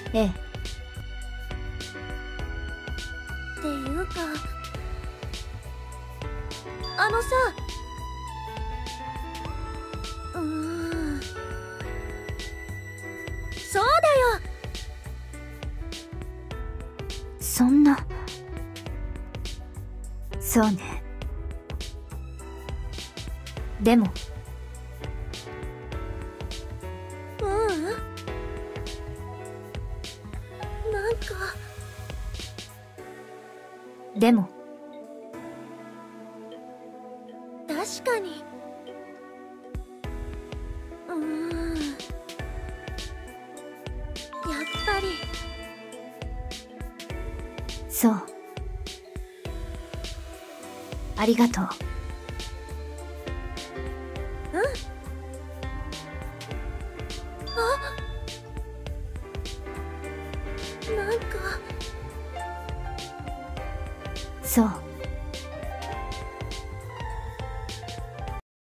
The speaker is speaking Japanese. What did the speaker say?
ええ。 っていうか、あのさ、そうだよ。 そんな。そうね。でもなんかでも確かにやっぱりそう。ありがとう。 なんかそう。